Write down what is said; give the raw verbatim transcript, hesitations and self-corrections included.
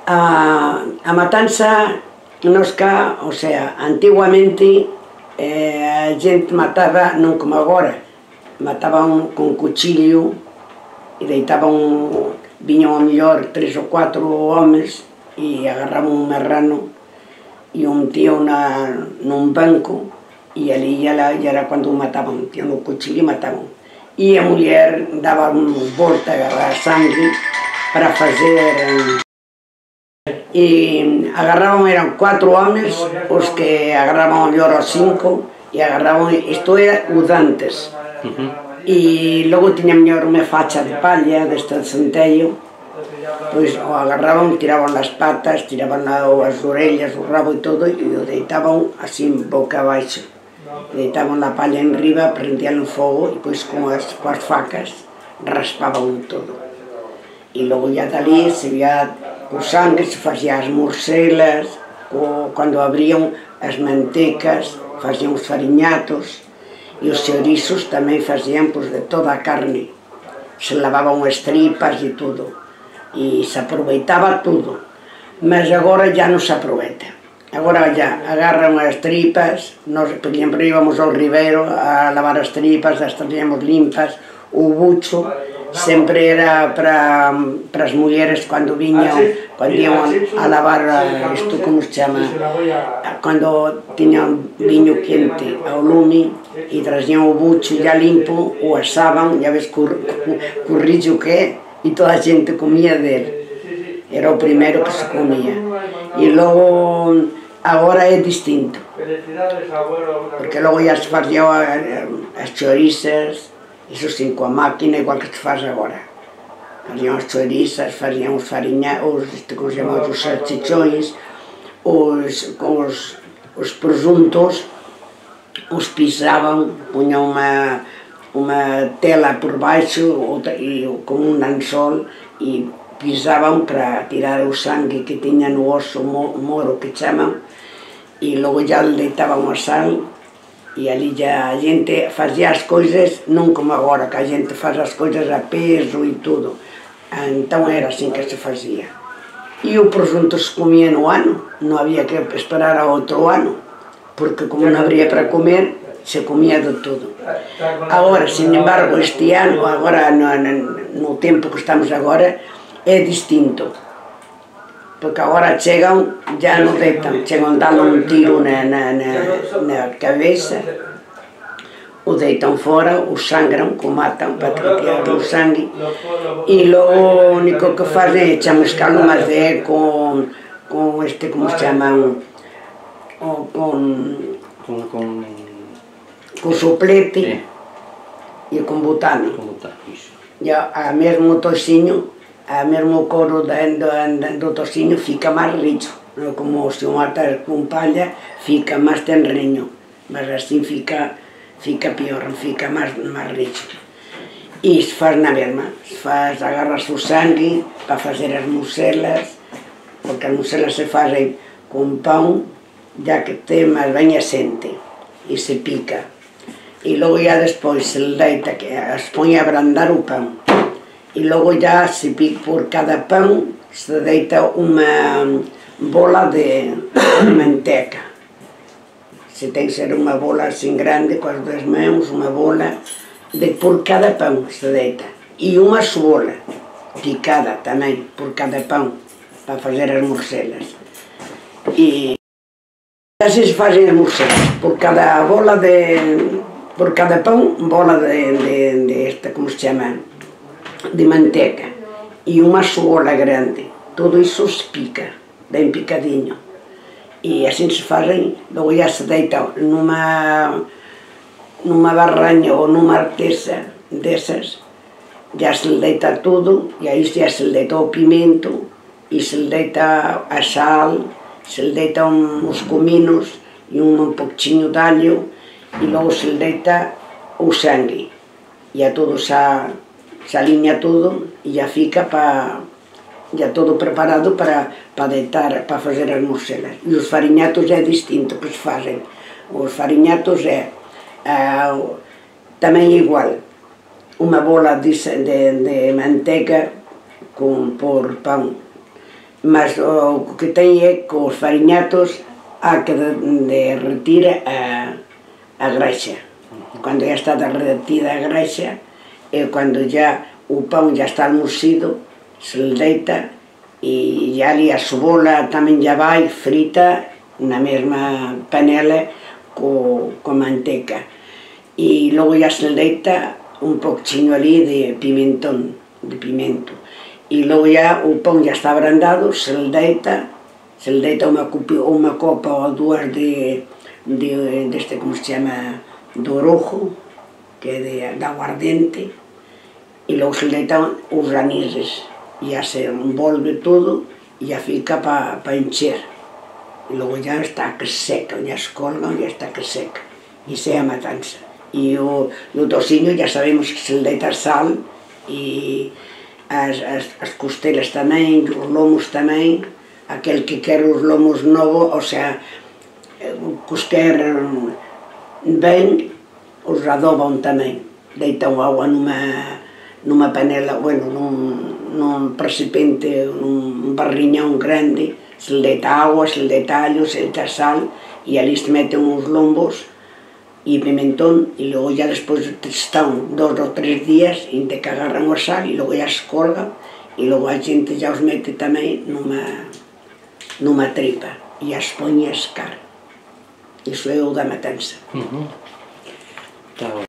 A, a matanza nos cá, o sea, antiguamente eh, a gente mataba, non como agora, mataban con cuchillo e deitaban, viñan ao mellor tres ou cuatro homes e agarraban un marrano e un tío na, nun banco e ali ya era cando mataban, tío no cuchillo e mataban. E a muller daba volta a sangue para fazer... E agarraban, eran cuatro homes os que agarraban ao mellor aos cinco e agarraban, isto era o dantes. E logo tiña mellor unha facha de palla deste centello, pois o agarraban, tiraban as patas, tiraban as orellas, o rabo e todo, e o deitaban así boca abaixo. Deitaban a palla en riba, prendían o fogo e pois con as, coas facas raspaban todo. E logo ya dali se vía o sangue, se facía as morcelas, o, cando abrían as mantecas, facían os fariñatos, e os chorizos tamén facían pois, de toda a carne. Se lavaban as tripas e tudo, e se aproveitaba tudo. Mas agora ya non se aproveita. Agora ya agarran as tripas, nos sempre íbamos ao ribero a lavar as tripas, as teníamos limpas, o bucho sempre era para, para as mulleres cando viñan, cando iam a lavar isto, como se chama, cando tiñan viño quente ao lume e trazían o bucho ya limpo, o asaban, ya ves co rillo que é, e toda a xente comía del, era o primeiro que se comía. E logo, agora é distinto, porque logo ya se facía as chorizas, iso sin coa máquina, igual que se faz agora. Facían as chorizas, facían os fariñados, como se chama, os salchichóns, os, os, os presuntos, os pisaban, puñan unha, unha tela por baixo e con un anzol e pisaban para tirar o sangue que tiña no oso moro que chaman, e logo ya deitaban a sal. E ali ya a xente facía as coisas non como agora, que a xente faz as coisas a peso e tudo. Entón era así que se facía. E o presunto se comía no ano, non había que esperar a outro ano, porque como non habría para comer, se comía de todo. Agora, sin embargo, este ano, agora no, no tempo que estamos agora, é distinto. Porque agora chegan, ya non deitan, chegan dando un tiro na, na, na, na cabeza, o deitan fora, o sangran, o matan para tripear o sangue, e logo o único que fazen é echan escalo, mas é con, con este, como se chaman, o, con, con, con, con soplete e con butano. E a mesmo tociño, a mesmo coro do, do tociño fica máis rico, como se o matas con palla fica máis tenreño, mas así fica, fica pior, fica máis, máis rico. E se faz na mesma, se faz, agarras o sangue para fazer as muselas, porque as muselas se fazem con pão, ya que ten máis ben asente, e se pica. E logo ya despois se deita, que se põe a abrandar o pão. E logo ya se pica por cada pão, se deita unha bola de manteca. Se ten que ser unha bola así grande, coas dúas mãos, unha bola, de por cada pão se deita. E unha cebola picada tamén, por cada pão, para fazer as morcelas. E así se fazem as morcelas, por cada bola de... por cada pão, bola de, de, de esta, como se chama, de manteca, e unha cebola grande. Todo iso se pica, ben picadinho. E así se fazem, logo ya se deita nunha, nunha barraña ou nunha artesa desas, ya se le deita todo, e aí ya se le deita o pimento, e se le deita a sal, se le deita uns cominos, e un pouquinho de alho, e logo se le deita o sangue, e a todo xa, se alinea todo, e ya fica pa, ya todo preparado para, para deitar, para fazer as morcelas. E os fariñatos é distinto que se fazem. Os fariñatos é, ah, tamén igual, unha bola de, de, de manteca con, por pão, mas o que ten é que os fariñatos há que derretir a, a grexa. Cando ya está derretida a grexa, é cando ya o pão ya está almorcido, se le deita, e ya ali a cebola tamén ya vai frita na mesma panela co, co manteca. E logo ya se le deita un poquinho ali de pimentón, de pimento. E logo ya o pão ya está abrandado, se le deita, se le deita unha, unha copa ou dúas de, de, deste, como se chama, do orojo, que é de, de aguardente, e logo se le deitan os ranises, e ya se envolve todo, e ya fica para pa encher. E logo ya está que seca, ya se colgan, ya está que seca, e se é a matanza. E o, o tociño ya sabemos que se le deita sal, e as, as, as costelas tamén, os lomos tamén, aquel que quer os lomos novos, o sea, os quer ben, os adoban tamén, deitan agua nunha, nunha panela, bueno, nun, nun recipiente, nun barriñón grande, se le deita agua, se le deita allo, se le deita sal, e ali se meten uns lombos e pimentón, e logo ya despois están dos ou tres días en que agarran o sal, e logo ya se colgan, e logo a xente ya os mete tamén nunha, nunha tripa, e as poñe a escar. Iso é o da matanza.